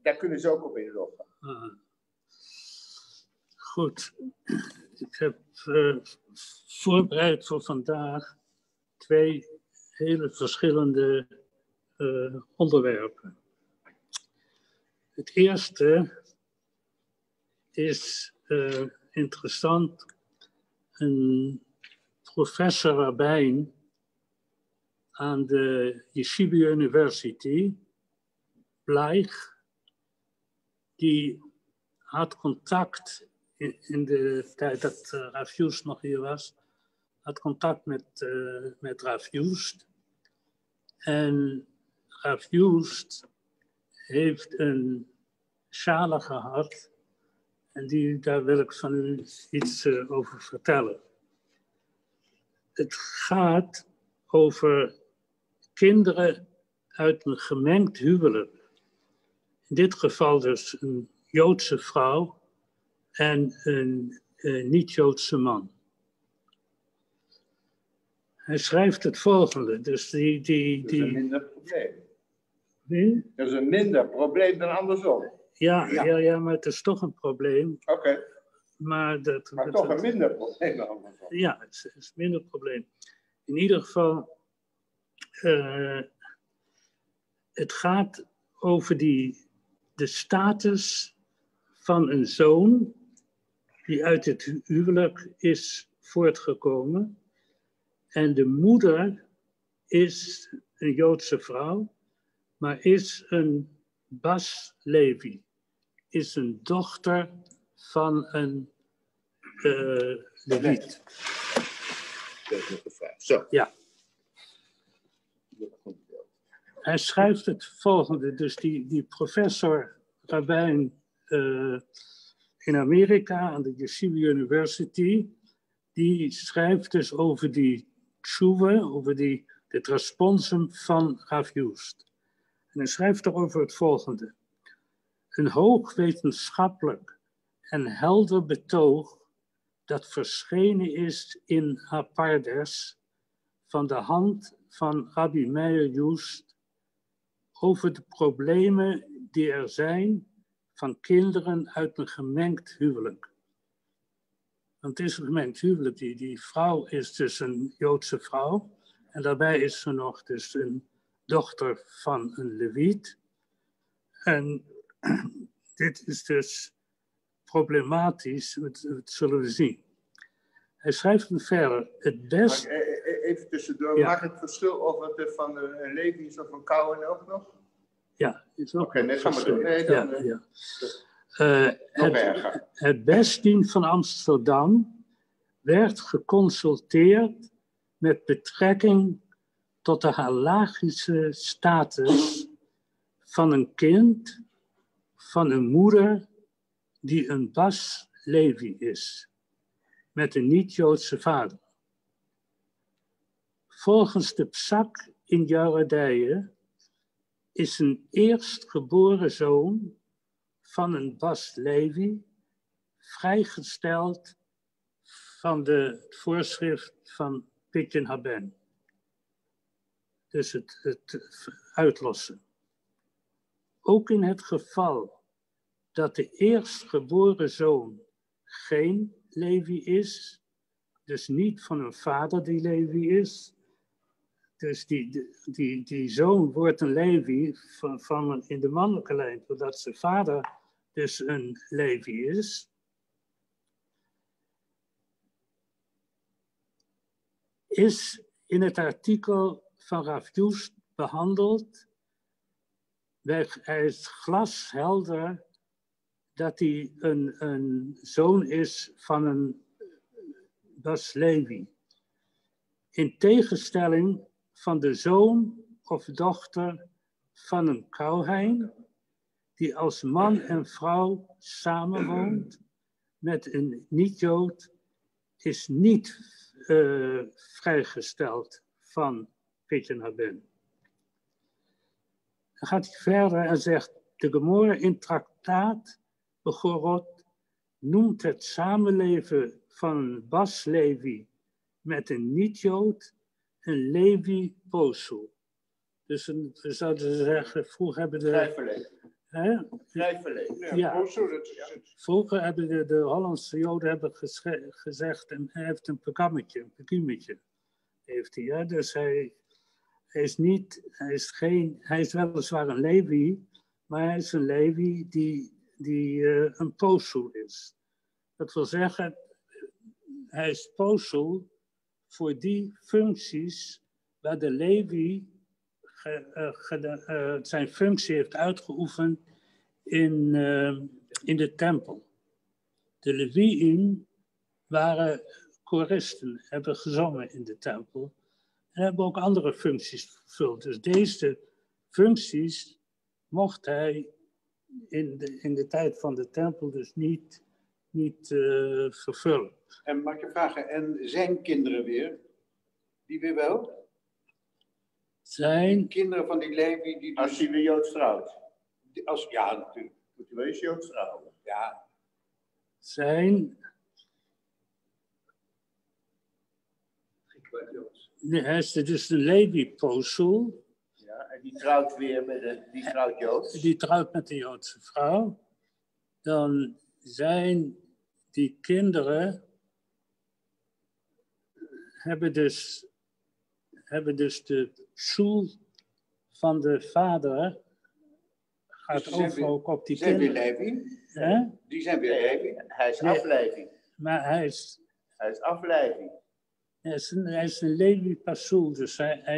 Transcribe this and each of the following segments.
daar kunnen ze ook op inloggen. Goed. Ik heb voorbereid voor vandaag 2 hele verschillende onderwerpen. Het eerste is interessant. Een professor rabbijn aan de Yeshiva University, Bleich, die had contact in de tijd dat Rav Joest nog hier was, had contact met Rav Joest. En Rav Joest heeft een shale gehad en daar wil ik van u iets over vertellen. Het gaat over kinderen uit een gemengd huwelijk. In dit geval dus een Joodse vrouw en een niet-Joodse man. Hij schrijft het volgende. Dus dat is een minder probleem. Wie? Dat is een minder probleem dan andersom. Ja, maar het is toch een probleem. Oké. Maar toch een minder probleem dan andersom. Ja, het is een minder probleem. In ieder geval, het gaat over de status van een zoon die uit het huwelijk is voortgekomen. En de moeder is een Joodse vrouw, maar is een Bas Levi. Is een dochter van een Leviet. Zo. Ja. Hij schrijft het volgende. Dus die professor rabbijn in Amerika aan de Yeshiva University, die schrijft dus over die tshuva, over het responsum van Rav Joest. En hij schrijft erover het volgende. Een hoog wetenschappelijk en helder betoog dat verschenen is in Hapardes van de hand van Rabbi Meir Joest over de problemen die er zijn van kinderen uit een gemengd huwelijk. Want het is een gemengd huwelijk. Die vrouw is dus een Joodse vrouw. En daarbij is ze nog dus een dochter van een Leviet. En dit is dus problematisch, dat zullen we zien. Hij schrijft verder, het best... Even tussendoor, ja. Mag het verschil of het van een Levi is of een Cohen ook nog? Ja, is ook. Oké, nee, ga maar door. Nee, dan, ja. Nog het Besdien van Amsterdam werd geconsulteerd met betrekking tot de halagische status van een kind van een moeder die een Bas Levi is, met een niet-Joodse vader. Volgens de psak in Jorodije is een eerstgeboren zoon van een Bas Levi vrijgesteld van de voorschrift van Pidyon Haben. Dus het uitlossen. Ook in het geval dat de eerstgeboren zoon geen Levi is, dus niet van een vader die Levi is, dus die zoon wordt een Levi van in de mannelijke lijn, doordat zijn vader dus een Levi is. Is in het artikel van Rav Joest behandeld. Hij is glashelder dat hij een zoon is van een Bas Levi. In tegenstelling van de zoon of dochter van een Kohen, die als man en vrouw samenwoont met een niet-Jood, is niet vrijgesteld van Pidyon Haben. Dan gaat hij verder en zegt, de Gemora in traktaat Begorot noemt het samenleven van een Bas Levi met een niet-Jood een Levi Posul. Dus we zouden zeggen, vroeger hebben Hè? Schrijfverleden. Ja. Oh, zo, dat is het. Vroeger hebben de Hollandse Joden hebben gezegd, en hij heeft een pekumetje, heeft hij. Hè? Dus hij is weliswaar een Levi, maar hij is een Levi die een posul is. Dat wil zeggen, hij is posul voor die functies waar de Levi zijn functie heeft uitgeoefend in de tempel. De Leviïm waren koristen, hebben gezongen in de tempel en hebben ook andere functies vervuld. Dus deze functies mocht hij in de tijd van de tempel dus niet vervullen. En mag ik je vragen, en zijn kinderen weer? Die weer wel? Zijn Kinderen van die Levi die Als dus... hij weer Joods trouwt. Ja, natuurlijk. Moet hij wel eens Joods trouwen. Ja. Hij is dus een Levi-posul. Ja, en die trouwt weer die trouwt Joods. Die trouwt met een Joodse vrouw. Dan zijn die kinderen hebben dus de psoel van de vader gaat Dus die zijn over weer- ook op die Zijn weer kinderen. Levi? Hè? Die zijn weer Levi? Hij is Nee. afleiding. Maar hij is afleiding. hij is een Levi-pasoel, dus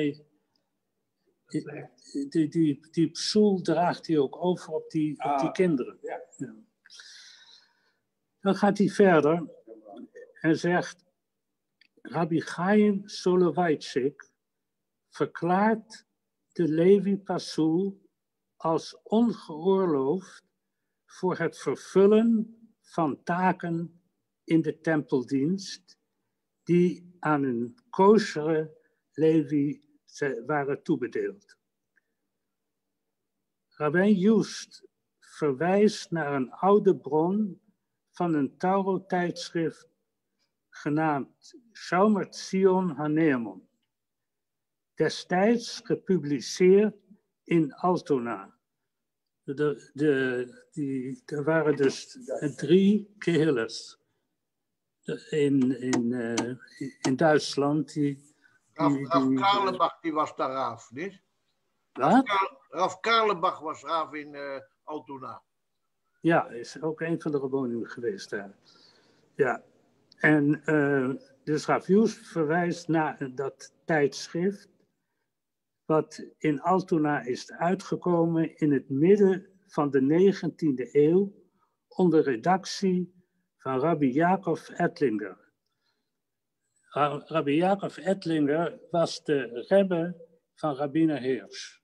die psoel draagt hij ook over op die kinderen. Ja. Ja. Dan gaat hij verder en zegt, Rabbi Chaim Soloveitchik verklaart de Levi-pasoel als ongeoorloofd voor het vervullen van taken in de tempeldienst die aan een kosheren Levi waren toebedeeld. Rabbijn Joest verwijst naar een oude bron van een Tauro-tijdschrift genaamd Shomer Zion Haneemon, destijds gepubliceerd in Altona. Er waren dus 3 kehilles in Duitsland. Raf Karlebach, die was daar raaf, niet? Wat? Raf Karlebach was raaf in Altona. Ja, is ook een van de rabbinen geweest daar. Ja, en dus Rav Joest verwijst naar dat tijdschrift, wat in Altona is uitgekomen in het midden van de 19e eeuw, onder redactie van Rabbi Jacob Ettlinger. Rabbi Jacob Ettlinger was de rebbe van Rabbiner Hirsch.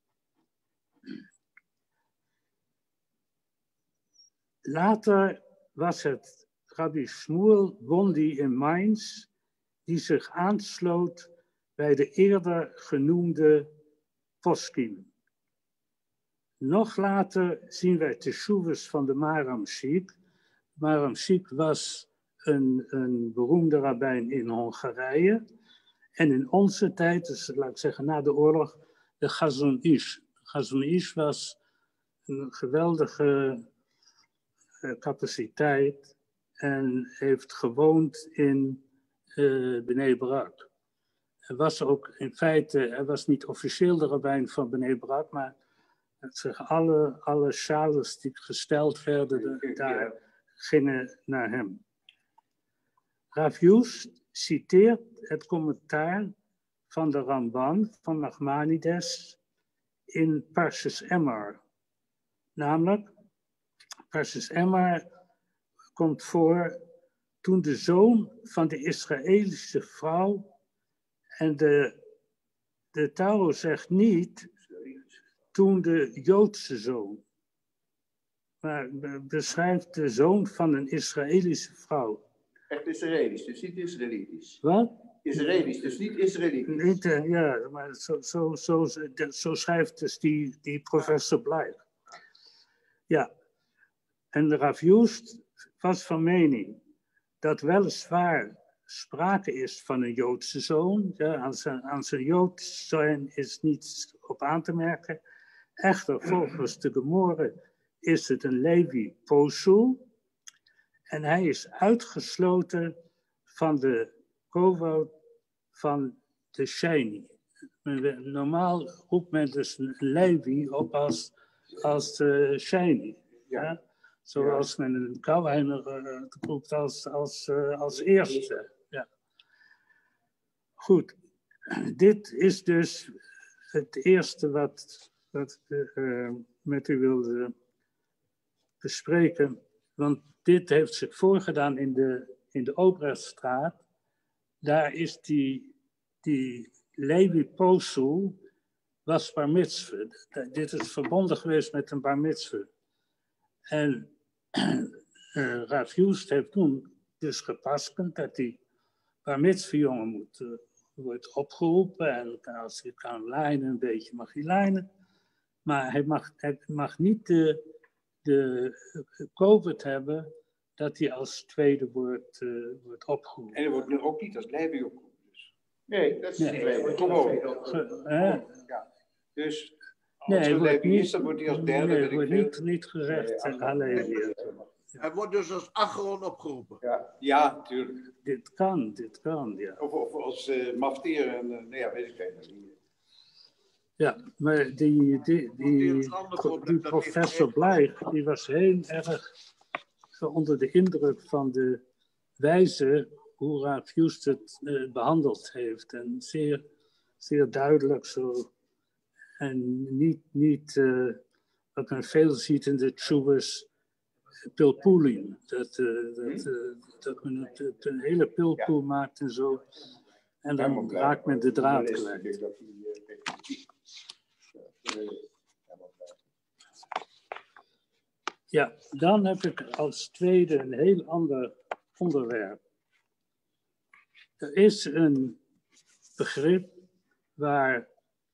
Later was het Rabbi Shmuel Bondi in Mainz die zich aansloot bij de eerder genoemde poskim. Nog later zien wij teshuves van de Maram Shik. Maram Shik was een beroemde rabbijn in Hongarije. En in onze tijd, dus laat ik zeggen na de oorlog, de Chazon Ish. Chazon Ish was een geweldige capaciteit en heeft gewoond in Bnei Brak. Hij was ook in feite, hij was niet officieel de rabbijn van Bnei Brak, maar alle shales die gesteld werden daar gingen naar hem. Rav Joest citeert het commentaar van de Ramban van Nachmanides in Parshas Emor. Namelijk, Parshas Emor komt voor toen de zoon van de Israëlische vrouw, en de Taro zegt niet toen de Joodse zoon, maar beschrijft de zoon van een Israëlische vrouw. Echt Israëlisch, dus niet Israëlitisch. Wat? Israëlisch, dus niet Israëlitisch. Niet, ja, maar zo schrijft dus die professor Blyk. Ja, en de Rav Joest was van mening dat weliswaar sprake is van een Joodse zoon. Ja, aan zijn Joods zijn is niets op aan te merken. Echter, volgens de Gemore is het een Levi Posu. En hij is uitgesloten van de Kovot van de Sheni. Normaal roept men dus een Levi op als Sheni. Ja? Zoals men een Kauweiner roept als eerste. Ja. Goed, dit is dus het eerste wat met u wilde bespreken. Want dit heeft zich voorgedaan in de Obrechtstraat. Daar is die Levi Posu was bar mitzvah. Dit is verbonden geweest met een bar mitzvah. En Rav Joest heeft toen dus gepaskend dat die bar mitzvah jongen wordt opgeroepen. En als hij kan lijnen, een beetje mag hij lijnen. Maar hij mag niet de COVID hebben dat hij als tweede wordt opgeroepen. En er wordt nu ook niet als Levi opgeroepen. Dus. Nee, dat is niet mee. Ja. Dus als Nee, er wordt Levi is, dan wordt hij als derde. Nee, weet ik wordt veel. niet gezegd Halevi. Hij wordt dus als Acheron opgeroepen. Ja, natuurlijk. Dit kan, ja. Of als mafteer en nee, ja, weet ik niet. Ja, maar die professor Blijch, die was heel erg onder de indruk van de wijze hoe Rav Joest het behandeld heeft. En zeer, zeer duidelijk zo. En niet wat men veel ziet in de tshuvas, pilpoeling. Dat men het een hele pilpoel maakt en zo. En dan raakt men de draad kwijt. Ja, dan heb ik als tweede een heel ander onderwerp. Er is een begrip waar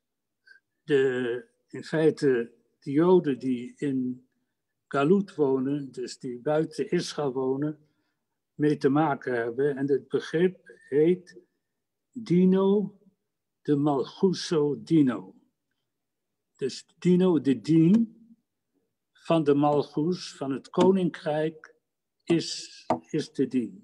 in feite de Joden die in Galut wonen, dus die buiten Israël wonen, mee te maken hebben. En het begrip heet Dino de Malchuso Dino. Dus Dino, de dien van de Malchus, van het koninkrijk, is de dien.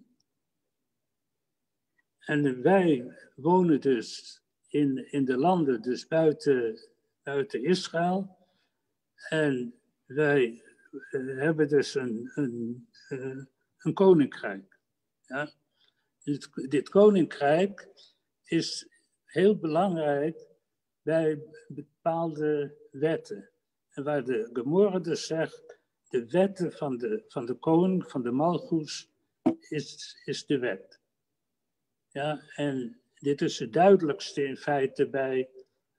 En wij wonen dus in de landen, dus buiten Israël. En wij hebben dus een koninkrijk. Ja? Dit koninkrijk is heel belangrijk bij bepaalde wetten. En waar de Gemorre dus zegt, de wetten van de koning, van de Malchus, is de wet. Ja, en dit is het duidelijkste in feite bij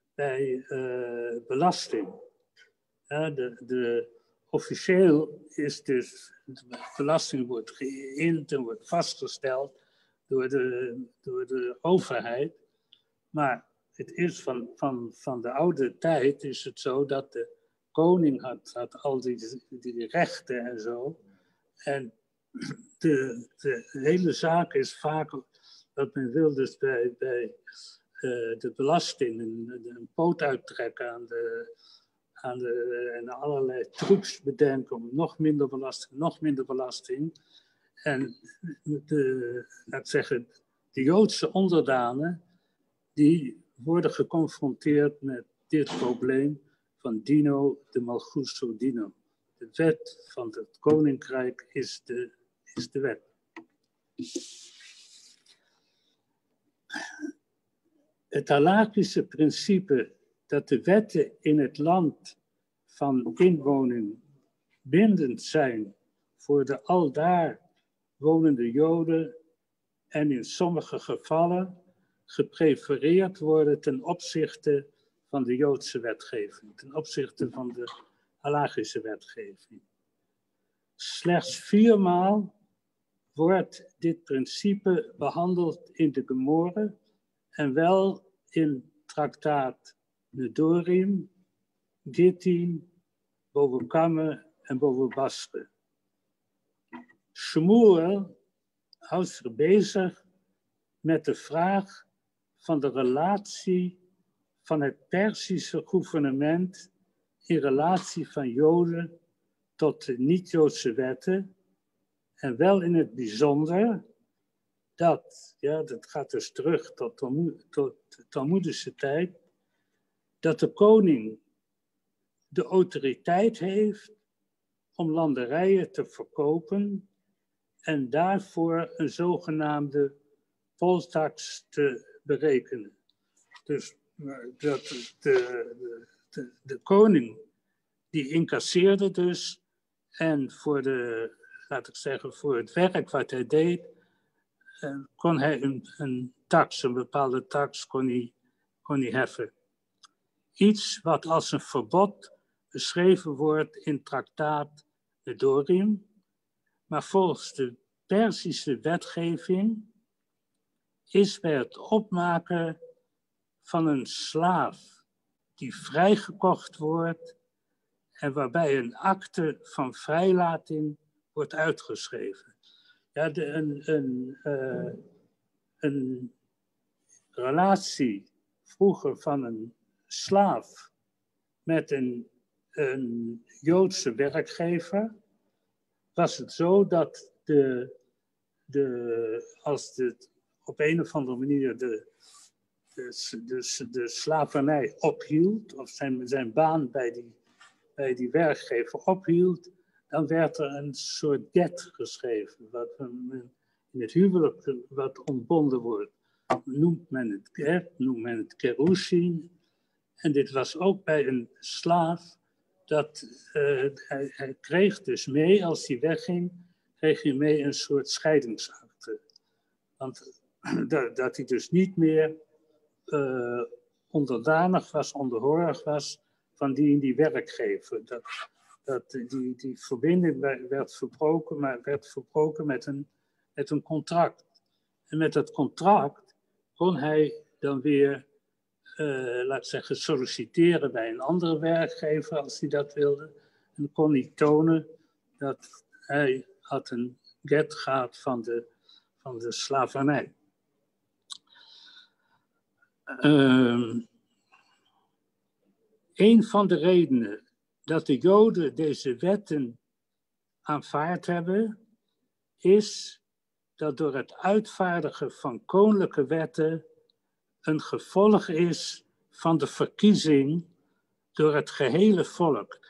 belasting. Ja, officieel is dus, de belasting wordt geïnd en wordt vastgesteld door de overheid. Maar het is van de oude tijd is het zo dat de koning had al die rechten en zo. En de hele zaak is vaak dat men wil dus bij de belasting een poot uittrekken en allerlei trucs bedenken om nog minder belasting. En de Joodse onderdanen, die worden geconfronteerd met dit probleem van Dino de Malchuso Dino. De wet van het koninkrijk is de wet. Het halakhische principe dat de wetten in het land van inwoning bindend zijn voor de aldaar wonende Joden en in sommige gevallen geprefereerd worden ten opzichte van de Joodse wetgeving, ten opzichte van de halakhische wetgeving. Slechts 4 maal wordt dit principe behandeld in de Gemorre en wel in traktaat Nedorim, Gittin, Boven Kamme en Boven Basre. Shmuel houdt zich bezig met de vraag van de relatie van het Perzische gouvernement in relatie van Joden tot de niet-Joodse wetten. En wel in het bijzonder dat, ja, dat gaat dus terug tot de Talmoedische tijd, dat de koning de autoriteit heeft om landerijen te verkopen en daarvoor een zogenaamde poltax te berekenen. Dus dat de koning die incasseerde dus en voor voor het werk wat hij deed, kon hij een bepaalde tax kon hij heffen. Iets wat als een verbod beschreven wordt in traktaat Nedorim, maar volgens de Perzische wetgeving is bij het opmaken van een slaaf die vrijgekocht wordt en waarbij een akte van vrijlating wordt uitgeschreven. Ja, een relatie vroeger van een slaaf met een Joodse werkgever was het zo dat als op een of andere manier de slavernij ophield, of zijn baan bij die werkgever ophield, dan werd er een soort get geschreven, wat in het huwelijk wat ontbonden wordt. Noemt men het get, noemt men het kerushin. En dit was ook bij een slaaf, dat hij kreeg dus mee, als hij wegging, kreeg hij mee een soort scheidingsakte. Want dat hij dus niet meer onderdanig was, onderhorig was van die werkgever. Dat die verbinding werd verbroken, maar werd verbroken met een contract. En met dat contract kon hij dan weer, laat ik zeggen, solliciteren bij een andere werkgever als hij dat wilde. En dan kon hij tonen dat hij had een get gehad van de slavernij. Een van de redenen dat de Joden deze wetten aanvaard hebben, is dat door het uitvaardigen van koninklijke wetten een gevolg is van de verkiezing door het gehele volk.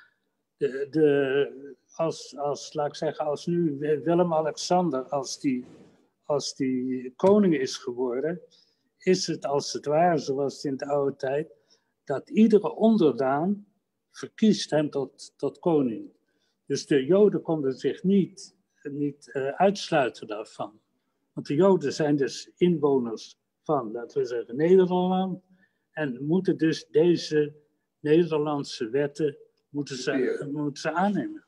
Laat ik zeggen, als nu Willem-Alexander, als die koning is geworden, is het als het ware, zoals in de oude tijd, dat iedere onderdaan verkiest hem tot koning. Dus de Joden konden zich niet uitsluiten daarvan. Want de Joden zijn dus inwoners van, laten we zeggen, Nederland. En moeten dus deze Nederlandse wetten moeten ze aannemen.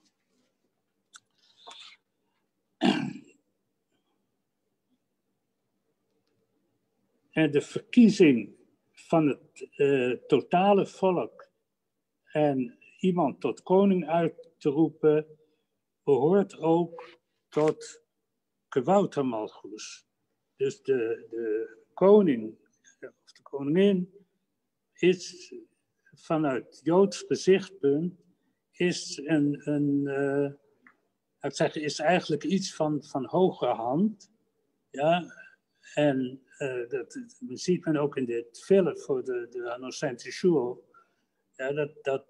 En de verkiezing van het totale volk en iemand tot koning uit te roepen, behoort ook tot Kwouter Malchus. Dus de koning of de koningin is vanuit Joods gezichtspunt is is eigenlijk iets van hogere hand. Ja, en dat ziet men ook in dit film voor de Innocente Shul. Ja,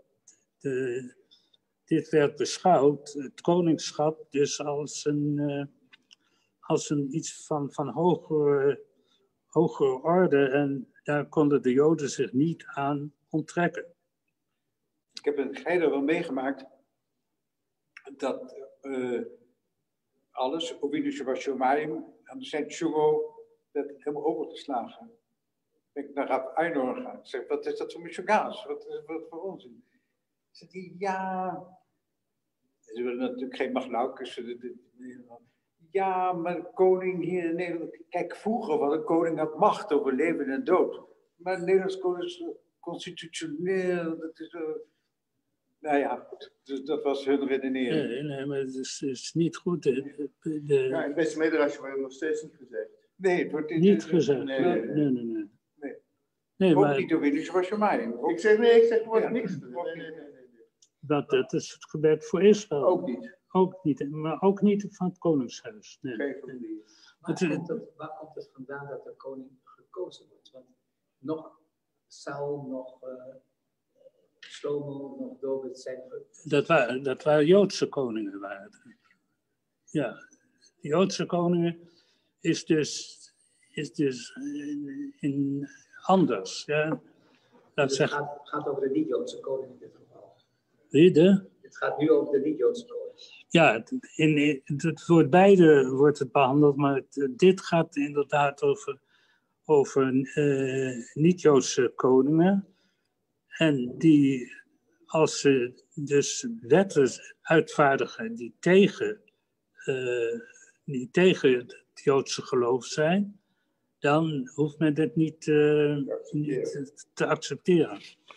dit werd beschouwd, het koningschap, dus als een iets van hogere orde. En daar konden de Joden zich niet aan onttrekken. Ik heb in Geide wel meegemaakt dat alles, Ovinus was Shomayim, aan de Sint-Shugo, werd helemaal overgeslagen. Ben ik naar Rab Einor gegaan. Ik zeg, wat is dat voor missionaars? Wat voor onzin? Ze die ja. Ze willen natuurlijk geen Maglaukes. Ja, maar de koning hier in Nederland. Kijk, vroeger was een koning had macht over leven en dood. Maar de Nederlandse koning is constitutioneel. Dat is. Nou ja, dus dat was hun redenering. Nee, maar het is niet goed. Ja, in het beste mededrasje wordt het nog steeds niet gezegd. Nee, het wordt niet gezegd. Nee. Nee, Ook maar niet door Winus was je mij. Ik zeg er wordt niks. Nee. Dat is het gebed voor Israël. Ook niet. Ook niet, maar ook niet van het koningshuis. Nee. Geen van die. Waar komt het vandaan dat de koning gekozen wordt? Want nog Saul, nog Shlomo, nog David zijn... Dat waren Joodse koningen. Ja, de Joodse koningen is dus in anders. Ja. Dus het gaat over de niet-Joodse koning in dit geval. Het gaat nu over de niet-Joodse koning. Ja, voor beide wordt het behandeld, maar dit gaat inderdaad over niet-Joodse koningen. En die, als ze dus wetten uitvaardigen die tegen het Joodse geloof zijn, dan hoeft men dit niet te accepteren.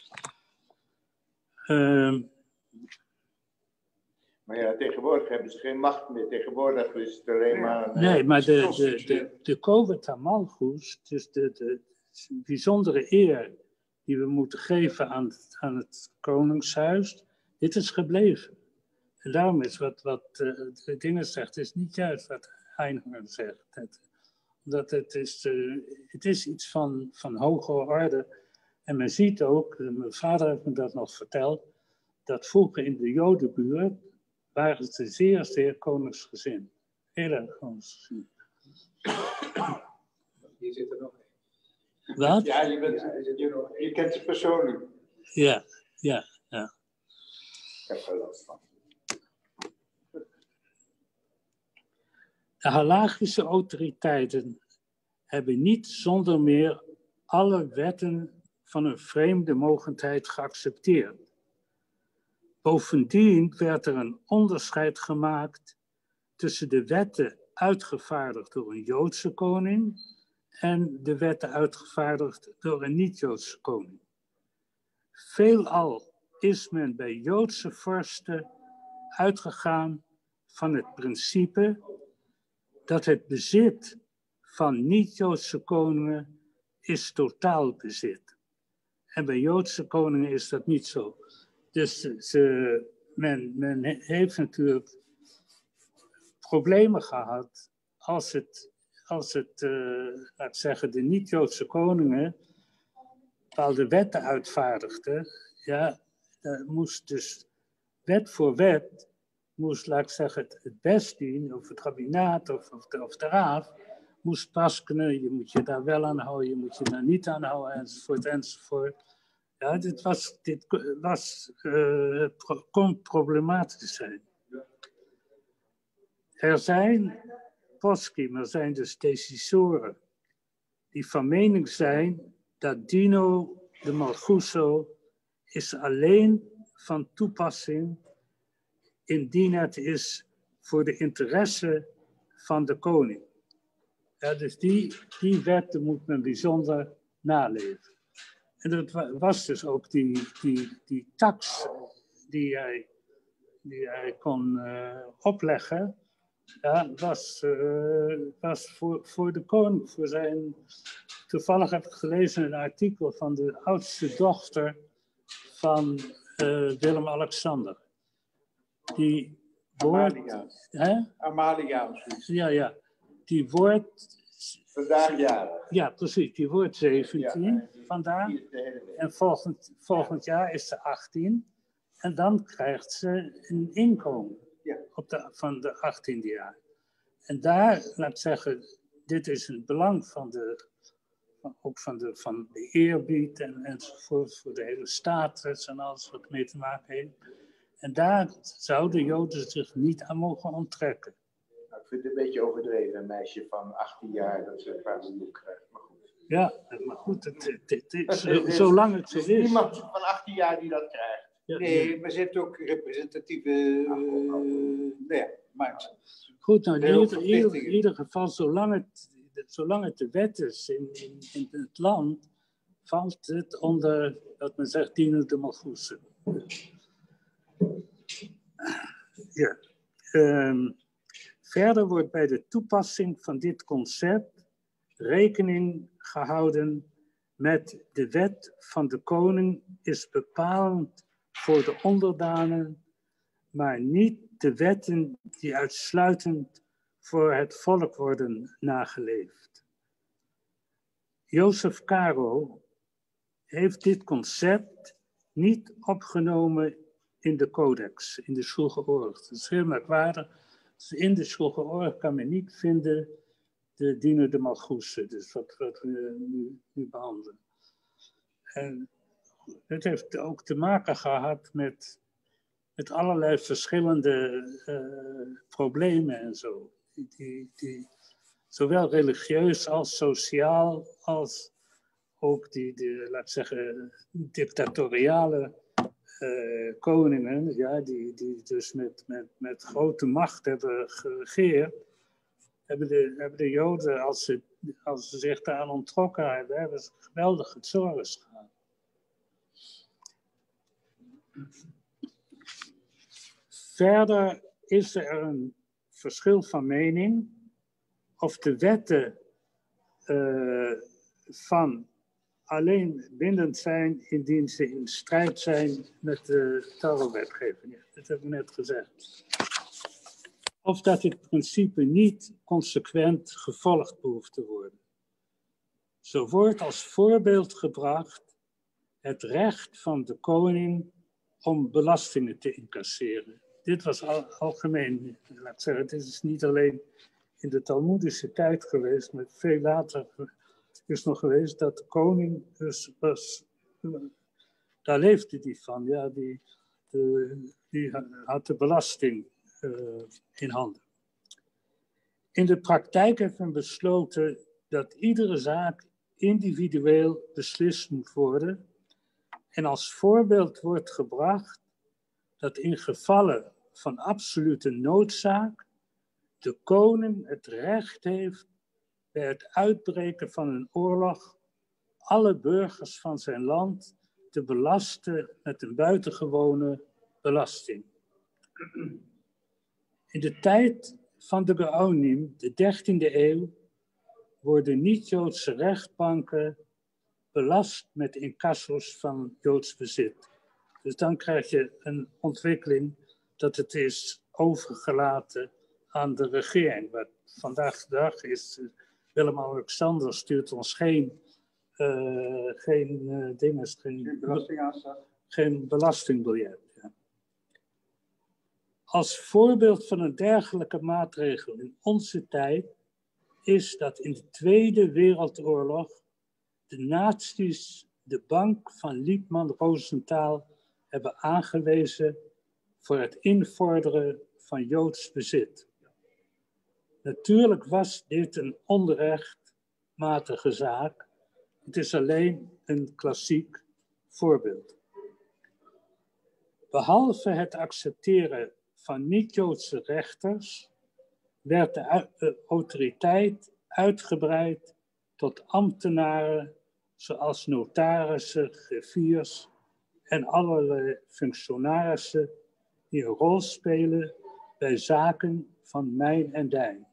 Maar ja, tegenwoordig hebben ze geen macht meer. Tegenwoordig is het alleen maar... Nee, maar de Kovet Malchus, dus de bijzondere eer die we moeten geven aan het koningshuis, dit is gebleven. En daarom is wat de dingen zegt, is niet juist wat Einhorn zegt. Omdat het is iets van hoge orde. En men ziet ook, mijn vader heeft me dat nog verteld, dat vroeger in de Jodenbuurt waren ze zeer, zeer koningsgezind. Heel erg koningsgezind. Hier zit er nog een. Wat? Ja, je kent ze persoonlijk. Ja. Ik heb er last van. De halagische autoriteiten hebben niet zonder meer alle wetten van een vreemde mogendheid geaccepteerd. Bovendien werd er een onderscheid gemaakt tussen de wetten uitgevaardigd door een Joodse koning en de wetten uitgevaardigd door een niet-Joodse koning. Veelal is men bij Joodse vorsten uitgegaan van het principe dat het bezit van niet-Joodse koningen is totaal bezit. En bij Joodse koningen is dat niet zo. Dus men heeft natuurlijk problemen gehad als het laat ik zeggen, de niet-Joodse koningen bepaalde wetten uitvaardigden. Ja, moest dus wet voor wet, laat ik zeggen, het Besdien of het rabbinaat of de raaf, moest paskenen, je moet je daar wel aan houden, je moet je daar niet aan houden, enzovoort. Ja, dit kon problematisch zijn. Er zijn poskim, er zijn dus decisoren, die van mening zijn dat Dino de Malchuso is alleen van toepassing indien het is voor de interesse van de koning. Ja, dus die wetten moet men bijzonder naleven. En dat was dus ook die tax die hij kon opleggen. Ja, was voor de koning, voor zijn... Toevallig heb ik gelezen een artikel van de oudste dochter van Willem-Alexander. Die Amalia. Hè? Amalia of zoiets. Ja. Die wordt... Vandaag jarig. Ja, precies. Die wordt 17 vandaag. En volgend jaar is ze 18. En dan krijgt ze een inkomen van de 18e jaar. En daar, laat ik zeggen, dit is een belang van de eerbied enzovoort, voor de hele status en alles wat mee te maken heeft. En daar zouden Joden zich niet aan mogen onttrekken. Nou, ik vind het een beetje overdreven, een meisje van 18 jaar dat ze een paardenboek krijgt. Maar goed. Ja, maar goed, zolang het zo is. Er is niemand van 18 jaar die dat krijgt. Ja, Nee, maar ze heeft ook representatieve... maar... Goed, nou in ieder geval, zolang het de wet is in het land, valt het onder, dat men zegt, Dino de Malchuso. Ja. Verder wordt bij de toepassing van dit concept rekening gehouden met de wet van de koning is bepalend voor de onderdanen, maar niet de wetten die uitsluitend voor het volk worden nageleefd. Jozef Caro heeft dit concept niet opgenomen in de codex, in de Schulge Oorlog. Dat is heel merkwaardig. Dus in de Schulge Oorlog kan men niet vinden de Diener de Malchuse, dus wat we nu behandelen. En het heeft ook te maken gehad met allerlei verschillende problemen en zo. Die zowel religieus als sociaal, als ook laat ik zeggen, dictatoriale koningen, ja, die dus met grote macht hebben geregeerd, hebben de Joden, als ze zich daaraan onttrokken hebben ze geweldige zorgen gehad. Verder is er een verschil van mening of de wetten van alleen bindend zijn indien ze in strijd zijn met de Torah-wetgeving. Ja, dat heb ik net gezegd. Of dat dit principe niet consequent gevolgd behoeft te worden. Zo wordt als voorbeeld gebracht het recht van de koning om belastingen te incasseren. Dit was algemeen, laat ik zeggen, het is niet alleen in de Talmoedische tijd geweest, maar veel later is nog geweest dat de koning dus was, daar leefde die van, ja, die had de belasting in handen. In de praktijk heeft men besloten dat iedere zaak individueel beslist moet worden en als voorbeeld wordt gebracht dat in gevallen van absolute noodzaak de koning het recht heeft bij het uitbreken van een oorlog alle burgers van zijn land te belasten met een buitengewone belasting. In de tijd van de Gaonim, de 13e eeuw, worden niet-Joodse rechtbanken belast met incassos van Joods bezit. Dus dan krijg je een ontwikkeling dat het is overgelaten aan de regering. Wat vandaag de dag is, Willem-Alexander stuurt ons geen belastingbiljet. Ja. Als voorbeeld van een dergelijke maatregel in onze tijd is dat in de Tweede Wereldoorlog de nazi's de bank van Liebman-Rosenthal hebben aangewezen voor het invorderen van Joods bezit. Natuurlijk was dit een onrechtmatige zaak. Het is alleen een klassiek voorbeeld. Behalve het accepteren van niet-Joodse rechters, werd de autoriteit uitgebreid tot ambtenaren zoals notarissen, griffiers en allerlei functionarissen die een rol spelen bij zaken van mijn en dijn.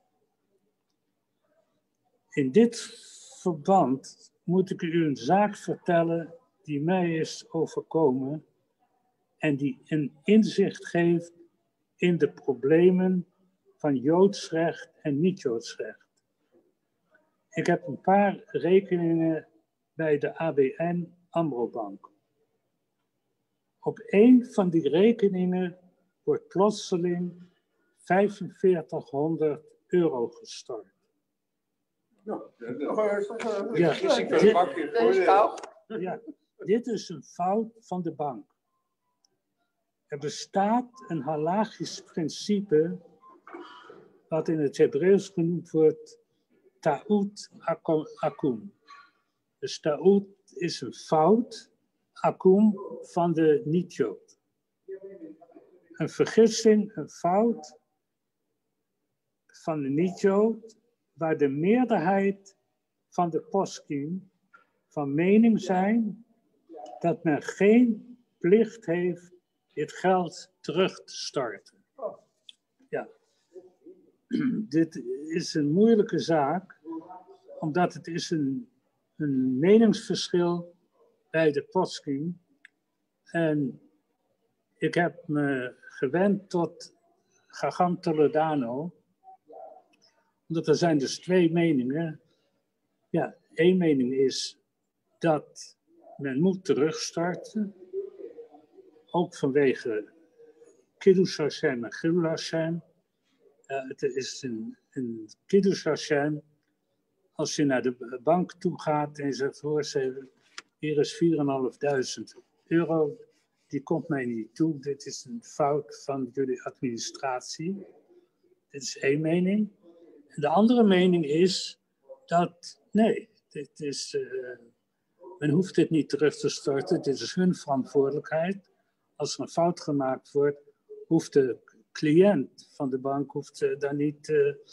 In dit verband moet ik u een zaak vertellen die mij is overkomen en die een inzicht geeft in de problemen van Joods recht en niet-Joods recht. Ik heb een paar rekeningen bij de ABN AMRO Bank. Op een van die rekeningen wordt plotseling €4500 gestort. Dit is een fout van de bank. Er bestaat een halachisch principe wat in het Hebreeuws genoemd wordt ta'ut akum. Dus ta'ut is een fout, akum van de niet-Jood. Een vergissing, een fout van de niet-Jood, waar de meerderheid van de poskim van mening zijn dat men geen plicht heeft dit geld terug te storten. Ja. Dit is een moeilijke zaak, omdat het is een meningsverschil bij de poskim. En ik heb me gewend tot Gagam Toledano. Omdat er zijn dus 2 meningen. Ja, 1 mening is dat men moet terugstarten. Ook vanwege Kiddush Hashem en Chilul Hashem. Het is een Kiddush Hashem. Als je naar de bank toe gaat en je zegt, hoor, hier is €4.500. Die komt mij niet toe. Dit is een fout van jullie administratie. Dit is 1 mening. En de andere mening is dat, nee, men hoeft dit niet terug te storten. Dit is hun verantwoordelijkheid. Als er een fout gemaakt wordt, hoeft de cliënt van de bank daar niet,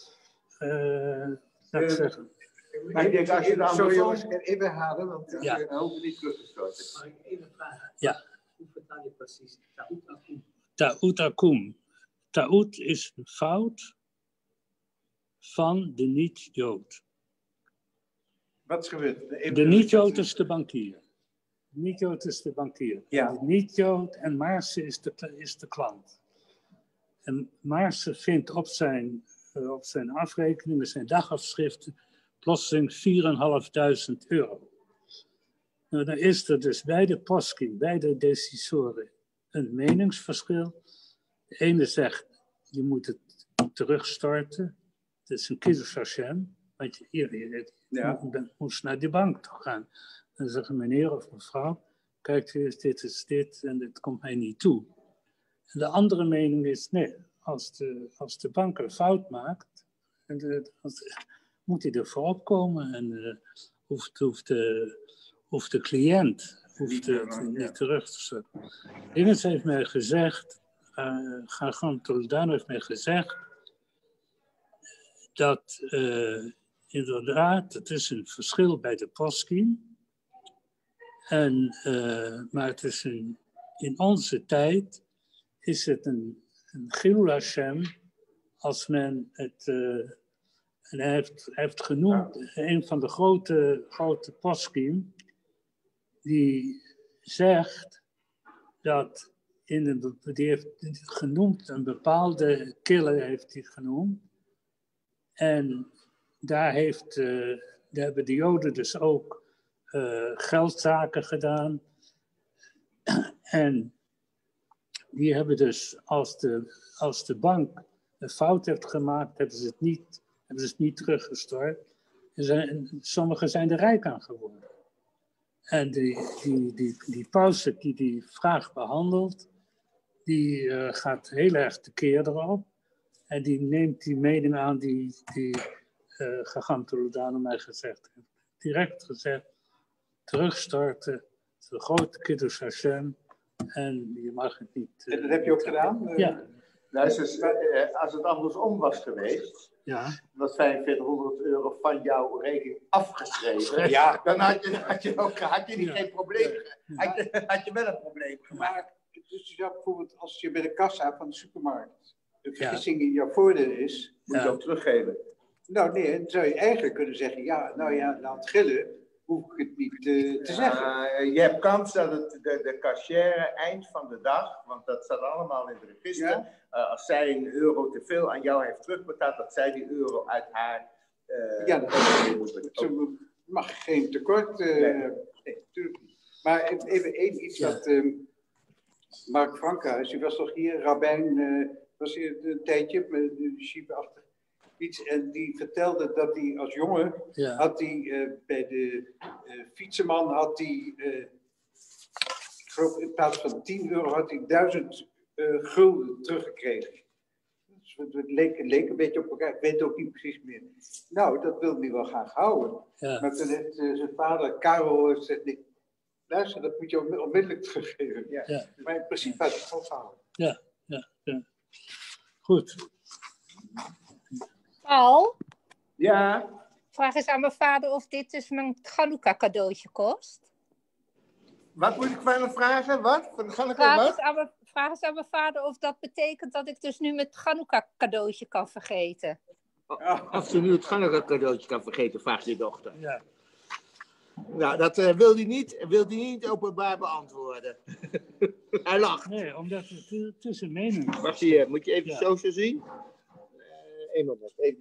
laat ik zeggen. Maar ik denk, als je de Sorry jongens, andersom... ik kan even halen, want Ja. Dan hoef je niet terug te storten. Mag ik even vragen? Ja. Hoe vertaal je precies Ta'ut Akum? Ta'ut Akum. Ta'ut is een fout van de niet-Jood. wat is gebeurd? De niet-Jood is de bankier. De niet-Jood is de bankier. Ja. De niet-Jood en Maarsen is de klant. En Maarsen vindt op zijn afrekeningen, zijn dagafschriften, plotseling €4.500. Nou, dan is er dus bij de poskim, bij de decisoren, een meningsverschil. De ene zegt, je moet het terugstorten. Het is een Kiddush Hashem, want je moest naar die bank toe gaan. Dan zeggen meneer of mevrouw, kijk, dit is dit en dit komt mij niet toe. En de andere mening is, nee, als de bank een fout maakt, moet hij ervoor opkomen en hoeft de cliënt niet terug te zetten. Dinges heeft mij gezegd, Gagam Toledano heeft mij gezegd, dat inderdaad, het is een verschil bij de poskim. Maar het is in onze tijd is het een Chilul Hashem als men het... en hij heeft genoemd, een van de grote poskim, die zegt dat die heeft genoemd, een bepaalde killer heeft hij genoemd. En daar hebben de Joden dus ook geldzaken gedaan. En die hebben dus, als de bank een fout heeft gemaakt, hebben ze het niet teruggestort. Sommigen zijn er rijk aan geworden. En die pausek die vraag behandelt, die gaat heel erg tekeer erop. En die neemt die mening aan die Gagam Toledano mij gezegd heeft. Direct gezegd, terugstorten, de grote Kiddush Hashem. En je mag het niet... En dat heb je ook gedaan? Ja. Als het andersom was geweest, Ja. was €4500 van jouw rekening afgeschreven. Ja. Dan had je niet geen probleem. Had je wel een probleem gemaakt. Maar dus je zou bijvoorbeeld, als je bij de kassa van de supermarkt een vergissing in jouw voordeel is, Moet je ook teruggeven. nou nee, dan zou je eigenlijk kunnen zeggen, na het gillen hoef ik het niet te zeggen. Je hebt kans dat de cashier eind van de dag, want dat staat allemaal in het register, als zij €1 te veel aan jou heeft terugbetaald, dat zij die euro uit haar... Ze mag geen tekort. Nee, natuurlijk niet. Maar even één iets dat Mark Frankhuis, die was toch hier, rabbijn, was hier een tijdje, met de sheep-achtig iets, en die vertelde dat hij als jongen, had hij bij de fietsenman, had hij, ik geloof in plaats van €10, had hij 1000 gulden teruggekregen. Dus het leek een beetje op elkaar, ik weet het ook niet precies meer. Nou, dat wilde hij wel graag houden. Ja. Maar toen heeft zijn vader, Karel, gezegd, nee, luister, dat moet je onmiddellijk teruggeven. Ja. Maar in principe had hij het gewoon gehouden. Ja. Goed. Paul? Ja? Vraag eens aan mijn vader of dit dus mijn Chanukka cadeautje kost. Wat moet ik van hem vragen? Wat? Vraag eens aan mijn vader of dat betekent dat ik dus nu mijn Chanukka cadeautje kan vergeten. Of ze nu het Chanukka cadeautje kan vergeten, vraagt je dochter. Ja. Nou, dat wil hij niet openbaar beantwoorden. Hij lacht. Nee, omdat het is een mening. Wacht hier, moet je even Ja. zo zien? Eén moment, even.